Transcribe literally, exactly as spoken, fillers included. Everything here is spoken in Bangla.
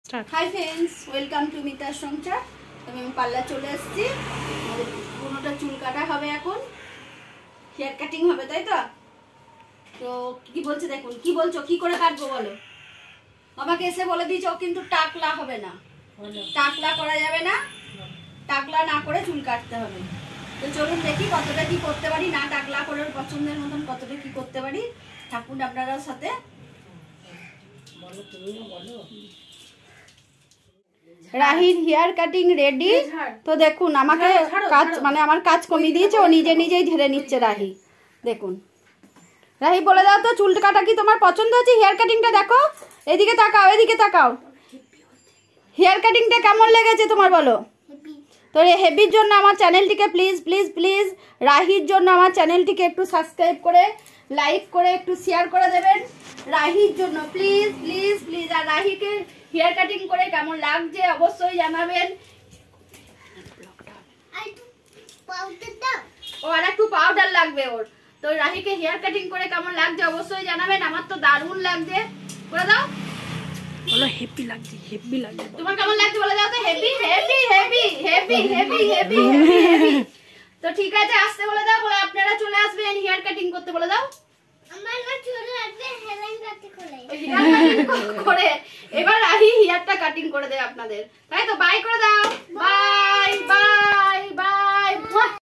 হাই ফ্রেন্ডস, ওয়েলকাম টু মিতার সংসার। আমি পার্লার চলে এসেছি। কোনোটা চুল কাটা হবে, এখন হেয়ার কাটিং হবে, তাই তো? তো কি বলছে দেখুন। কি বলছো, কি করে কাটবো বলো? আমাকে এসে বলে দিয়েছো কিন্তু টাকলা হবে না, টাকলা করা যাবে না, টাকলা না করে চুল কাটতে হবে। তো চলুন দেখি কতটা কি করতে পারি, না টাকলা করে পছন্দের মতন কতটা কি করতে পারি। থাকুন আপনারা সাথে। রাহির হেয়ার কাটিং রেডি। তো দেখুন আমাকে কাজ মানে আমার কাজ কমিয়ে দিয়েছে, ও নিজে নিজেই ঝেড়ে নিচ্ছে। রাহি দেখুন, রাহি বলে দাও তো চুল কাটা কি তোমার পছন্দ হচ্ছে? হেয়ার কাটিংটা দেখো, এদিকে তাকাও, এদিকে তাকাও। হেয়ার কাটিংটা কেমন লেগেছে তোমার বলো? তো এই হেভির জন্য আমার চ্যানেলটিকে প্লিজ প্লিজ প্লিজ রাহির জন্য আমার চ্যানেলটিকে একটু সাবস্ক্রাইব করে লাইক করে একটু শেয়ার করে দেবেন রাহির জন্য, প্লিজ প্লিজ প্লিজ। আর রাহিকে হেয়ার কাটিং করে কেমন লাগছে অবশ্যই জানাবেন। ও আর একটু পাউডার লাগবে ওর। তো রাহিকে হেয়ার কাটিং করে কেমন লাগছে অবশ্যই জানাবেন। আমার তো দারুণ লাগছে। বলে দাও, বলো হেভি লাগছে, হেভি লাগছে। তোমার কেমন লাগছে বলে দাও তো। Heavy heavy heavy heavy heavy heavy heavy. তো ঠিক আছে, আসতে বলে দাও, বলে আপনারা চলে আসবেন হেয়ার কাটিং করতে। বলে দাও আমার না চলে আসবে হেয়ার কাটিং করে। হেয়ার কাটিং করে এবার রাহি হেয়ারটা কাটিং করে দেয় আপনাদের, তাই তো? বাই করে দাও, বাই বাই।